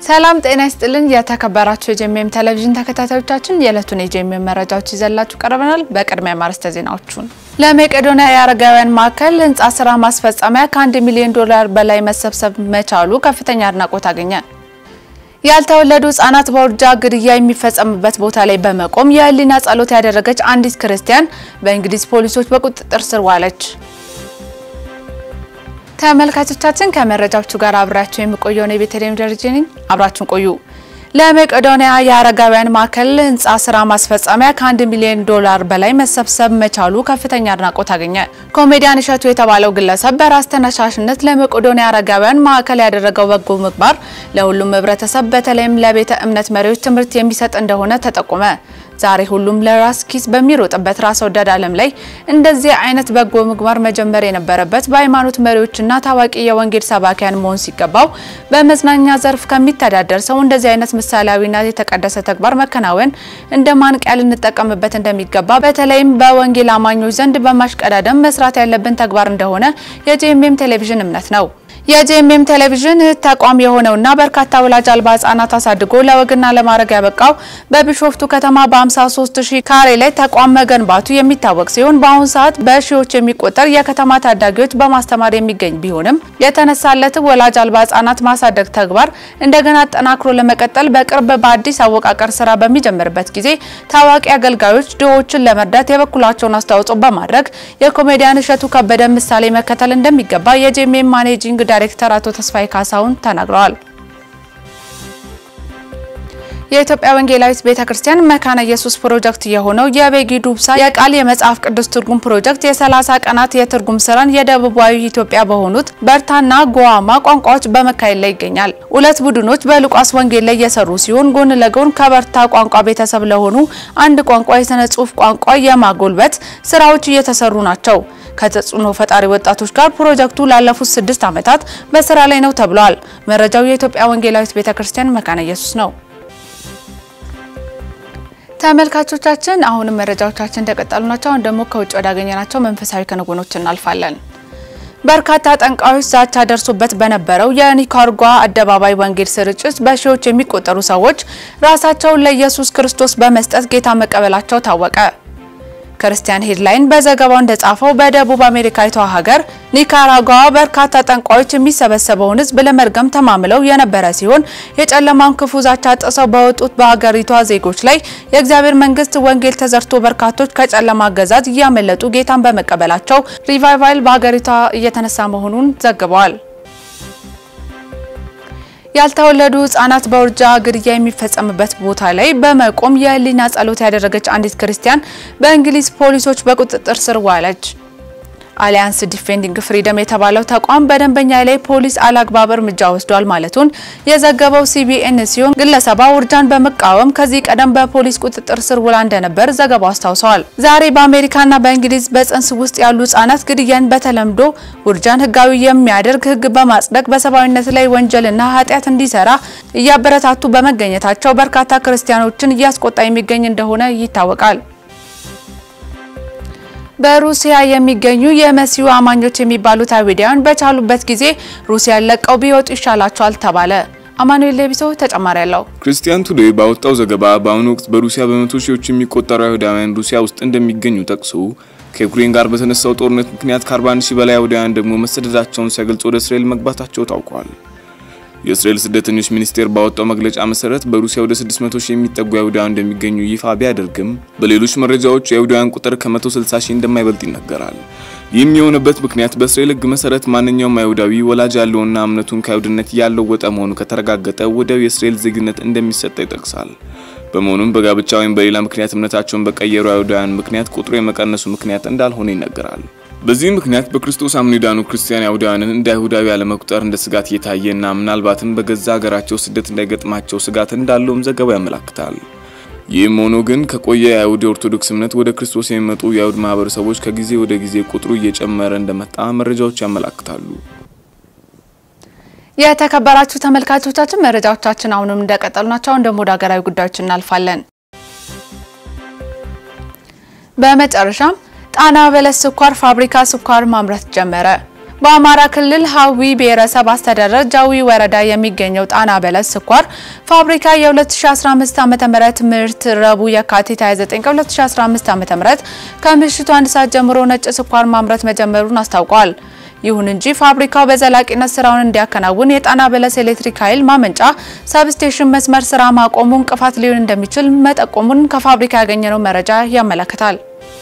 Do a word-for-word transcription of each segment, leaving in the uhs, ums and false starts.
ሰላም ጤና ይስጥልን የተከበራችሁ የጄኤምኤም ቴሌቪዥን ተከታታዮቻችን የዕለቱን የጄኤምኤም መረጃዎች ይዘላችሁ ቀርበናል። በቅድሚያ ማርስተ ዜናዎቹን ለመቄዶንያ የአረጋውያን ማዕከል ህንጻ ስራ ማስፈጸሚያ ከአንድ ሚሊዮን ዶላር በላይ መሰብሰብ መቻሉ ከፍተኛ አድናቆት አገኘ። ያልተወለዱ ህጻናት በውርጃ ግድያ የሚፈጸምበት ቦታ ላይ በመቆም የህሊና ጸሎት ያደረገች አንዲት ክርስቲያን በእንግሊዝ ፖሊሶች በቁጥጥር ስር ዋለች። ተመልካቾቻችን ከመረጃዎቹ ጋር አብራችሁ የምቆየው ነው ቤተልሔም ደረጀ ነኝ። አብራችሁን ቆዩ። ለመቄዶንያ የአረጋውያን ማዕከል ህንጻ ስራ ማስፈጸሚያ ከአንድ ሚሊዮን ዶላር በላይ መሰብሰብ መቻሉ ከፍተኛ አድናቆት አገኘ። ኮሜዲያን እሸቱ የተባለው ግለሰብ በራስ ተነሳሽነት ለመቄዶንያ አረጋውያን ማዕከል ያደረገው በጎ ምግባር ለሁሉም ህብረተሰብ በተለይም ለቤተ እምነት መሪዎች ትምህርት የሚሰጥ እንደሆነ ተጠቆመ። ዛሬ ሁሉም ለራስ ኪስ በሚሮጥበት ራስ ወዳድ ዓለም ላይ እንደዚህ አይነት በጎ ምግባር መጀመር የነበረበት በሃይማኖት መሪዎችና ታዋቂ የወንጌል ሰባኪያን መሆን ሲገባው በመዝናኛ ዘርፍ ከሚተዳደር ሰው እንደዚህ አይነት ምሳሌያዊና የተቀደሰ ተግባር መከናወን እንደማንቂያ ልንጠቀምበት እንደሚገባ በተለይም በወንጌል አማኞች ዘንድ በማሽቀዳደም መስራት ያለብን ተግባር እንደሆነ የጄኤምኤም ቴሌቪዥን እምነት ነው። የጄኤምኤም ቴሌቪዥን ተቋም የሆነውና በርካታ ወላጅ አልባ ህጻናት አሳድጎ ለወግና ለማረግ ያበቃው በቢሾፍቱ ከተማ በ53 ሺህ ካሬ ላይ ተቋም መገንባቱ የሚታወቅ ሲሆን በአሁን ሰዓት በሺዎች የሚቆጠር የከተማ ታዳጊዎች በማስተማር የሚገኝ ቢሆንም የተነሳለት ወላጅ አልባ ህጻናት ማሳደግ ተግባር እንደገና አጠናክሮ ለመቀጠል በቅርብ በአዲስ አወቃቀር ስራ በሚጀምርበት ጊዜ ታዋቂ አገልጋዮች ድሆችን ለመርዳት የበኩላቸውን አስተዋጽኦ በማድረግ የኮሜዲያን እሸቱ ከበደ ምሳሌ መከተል እንደሚገባ የጄኤምኤም ማኔጂንግ ዳይሬክተር አቶ ተስፋይ ካሳውን ተናግረዋል። የኢትዮጵያ ወንጌላዊት ቤተክርስቲያን መካነ ኢየሱስ ፕሮጀክት የሆነው የቤጊ ዱብሳ የቃል የመጽሐፍ ቅዱስ ትርጉም ፕሮጀክት የ30 ቀናት የትርጉም ስራን የደቡባዊ ኢትዮጵያ በሆኑት በርታና ጎአማ ቋንቋዎች በመካሄድ ላይ ይገኛል። ሁለት ቡድኖች በሉቃስ ወንጌል ላይ የሰሩ ሲሆን ጎን ለጎን ከበርታ ቋንቋ ቤተሰብ ለሆኑ አንድ ቋንቋ የሥነ ጽሑፍ ቋንቋ የማጎልበት ስራዎች እየተሰሩ ናቸው። ከተጽኖ ፈጣሪ ወጣቶች ጋር ፕሮጀክቱ ላለፉት ስድስት ዓመታት በስራ ላይ ነው ተብሏል። መረጃው የኢትዮጵያ ወንጌላዊት ቤተክርስቲያን መካነ ኢየሱስ ነው። ተመልካቾቻችን አሁንም መረጃዎቻችን እንደቀጠሉ ናቸው። አሁን ደግሞ ከውጭ ወዳገኘናቸው መንፈሳዊ ክንውኖች እናልፋለን። በርካታ ጠንቋዮች ዛቻ ደርሶበት በነበረው የኒካራጓ አደባባይ ወንጌል ስርጭት በሺዎች የሚቆጠሩ ሰዎች ራሳቸውን ለኢየሱስ ክርስቶስ በመስጠት ጌታ መቀበላቸው ታወቀ። ክርስቲያን ሄድላይን በዘገባው እንደጻፈው በደቡብ አሜሪካዊቷ ሀገር ኒካራጓ በርካታ ጠንቋዮች የሚሰበሰበውን ህዝብ ለመርገም ተማምለው የነበረ ሲሆን የጨለማውን ክፉ ዛቻ ጥሰው በወጡት በሀገሪቷ ዜጎች ላይ የእግዚአብሔር መንግስት ወንጌል ተዘርቶ በርካቶች ከጨለማ አገዛዝ እያመለጡ ጌታን በመቀበላቸው ሪቫይቫል በሀገሪቷ እየተነሳ መሆኑን ዘግበዋል። ያልተወለዱ ህጻናት በውርጃ ግድያ የሚፈጸምበት ቦታ ላይ በመቆም የህሊና ጸሎት ያደረገች አንዲት ክርስቲያን በእንግሊዝ ፖሊሶች በቁጥጥር ስር ዋለች። አሊያንስ ዲፌንዲንግ ፍሪደም የተባለው ተቋም በደንበኛ ላይ ፖሊስ አላግባብ እርምጃ ወስዷል ማለቱን የዘገበው ሲቢኤን ሲሆን ግለሰቧ ውርጃን በመቃወም ከዚህ ቀደም በፖሊስ ቁጥጥር ስር ውላ እንደነበር ዘገባው አስታውሷል። ዛሬ በአሜሪካና በእንግሊዝ በጽንስ ውስጥ ያሉ ህጻናት ግድያን በተለምዶ ውርጃን ህጋዊ የሚያደርግ ህግ በማጽደቅ በሰብአዊነት ላይ ወንጀልና ኃጢያት እንዲሰራ እያበረታቱ በመገኘታቸው በርካታ ክርስቲያኖችን እያስቆጣ የሚገኝ እንደሆነ ይታወቃል። በሩሲያ የሚገኙ የመሲሁ አማኞች የሚባሉት አይሁዳውያን በቻሉበት ጊዜ ሩሲያን ለቀው ቢወጡ ይሻላቸዋል ተባለ። አማኑኤል ለቢሶ ተጨማሪ ያለው ክርስቲያን ቱዴይ ባወጣው ዘገባ በአሁኑ ወቅት በሩሲያ በመቶ ሺዎች የሚቆጠሩ አይሁዳውያን ሩሲያ ውስጥ እንደሚገኙ ጠቅሶ ከዩክሬን ጋር በተነሳው ጦርነት ምክንያት ከአርባ አንድ ሺህ በላይ አይሁዳውያን ደግሞ መሰደዳቸውን ሲገልጹ ወደ እስራኤል መግባታቸው ታውቋል። የእስራኤል ስደተኞች ሚኒስቴር ባወጣው መግለጫ መሰረት በሩሲያ ወደ ስድስት መቶ ሺህ የሚጠጉ አይሁዳውያን እንደሚገኙ ይፋ ቢያደርግም በሌሎች መረጃዎች የአይሁዳውያን ቁጥር ከ1መቶ ስልሳ ሺህ እንደማይበልጥ ይነገራል። ይህም የሆነበት ምክንያት በእስራኤል ህግ መሰረት ማንኛውም አይሁዳዊ ወላጅ ያለውና እምነቱን ከአይሁድነት ያለወጠ መሆኑ ከተረጋገጠ ወዲያው የእስራኤል ዜግነት እንደሚሰጥ ይጠቅሳል። በመሆኑም በጋብቻ ወይም በሌላ ምክንያት እምነታቸውን በቀየሩ አይሁዳውያን ምክንያት ቁጥሩ የመቀነሱ ምክንያት እንዳልሆነ ይነገራል። በዚህ ምክንያት በክርስቶስ አምነው የዳኑ ክርስቲያን አይሁዳውያንን እንደ አይሁዳዊ ያለመቁጠር እንደ ስጋት እየታየና ምናልባትም በገዛ ሀገራቸው ስደት እንዳይገጥማቸው ስጋት እንዳለውም ዘገባው ያመለክታል። ይህም ሆኖ ግን ከቆየ የአይሁድ ኦርቶዶክስ እምነት ወደ ክርስቶስ የሚመጡ የአይሁድ ማህበረሰቦች ከጊዜ ወደ ጊዜ ቁጥሩ እየጨመረ እንደመጣ መረጃዎች ያመለክታሉ። የተከበራችሁ ተመልካቾቻችን መረጃዎቻችን አሁንም እንደቀጠሉ ናቸው። አሁን ደግሞ ወደ ሀገራዊ ጉዳዮች እናልፋለን። በመጨረሻም ጣና በለስ ስኳር ፋብሪካ ስኳር ማምረት ጀመረ። በአማራ ክልል ሀዊ ብሔረሰብ አስተዳደር ጃዊ ወረዳ የሚገኘው ጣና በለስ ስኳር ፋብሪካ የ2015 ዓመተ ምህረት ምርት ረቡዕ የካቲት ሃያ ዘጠኝ ቀን ሁለት ሺህ አስራ አምስት ዓመተ ምህረት ከምሽቱ አንድ ሰዓት ጀምሮ ነጭ ስኳር ማምረት መጀመሩን አስታውቋል። ይሁን እንጂ ፋብሪካው በዘላቂነት ስራውን እንዲያከናውን የጣና በለስ ኤሌክትሪክ ኃይል ማመንጫ ሰብስቴሽን መስመር ስራ ማቆሙ እንቅፋት ሊሆን እንደሚችል መጠቆሙን ከፋብሪካ ያገኘነው መረጃ ያመለክታል።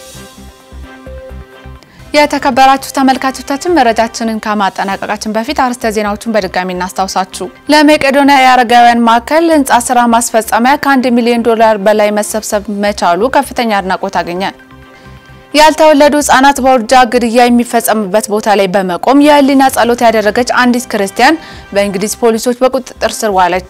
የተከበራችሁ ተመልካቾቻችን መረጃችንን ከማጠናቀቃችን በፊት አርዕስተ ዜናዎችን በድጋሚ እናስታውሳችሁ። ለመቄዶንያ የአረጋውያን ማዕከል ህንጻ ስራ ማስፈጸሚያ ከአንድ ሚሊዮን ዶላር በላይ መሰብሰብ መቻሉ ከፍተኛ አድናቆት አገኘ። ያልተወለዱ ህጻናት በውርጃ ግድያ የሚፈጸምበት ቦታ ላይ በመቆም የህሊና ጸሎት ያደረገች አንዲት ክርስቲያን በእንግሊዝ ፖሊሶች በቁጥጥር ስር ዋለች።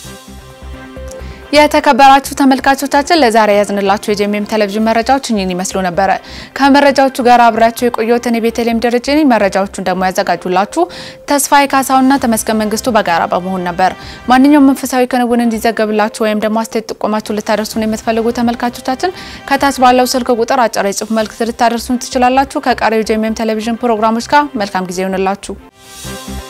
የተከበራችሁ ተመልካቾቻችን ለዛሬ ያዝንላችሁ የጄኤምኤም ቴሌቪዥን መረጃዎች እኚህን ይመስሉ ነበር። ከመረጃዎቹ ጋር አብራችሁ የቆየሁት እኔ ቤተልሔም ደረጀ ነኝ። መረጃዎቹን ደግሞ ያዘጋጁላችሁ ተስፋዬ ካሳውና ተመስገን መንግስቱ በጋራ በመሆን ነበር። ማንኛውም መንፈሳዊ ክንውን እንዲዘገብላችሁ ወይም ደግሞ አስተያየት ጥቆማችሁ ልታደርሱን የምትፈልጉ ተመልካቾቻችን ከታች ባለው ስልክ ቁጥር አጭር የጽሑፍ መልእክት ልታደርሱን ትችላላችሁ። ከቀሪው ጄኤምኤም ቴሌቪዥን ፕሮግራሞች ጋር መልካም ጊዜ ይሁንላችሁ።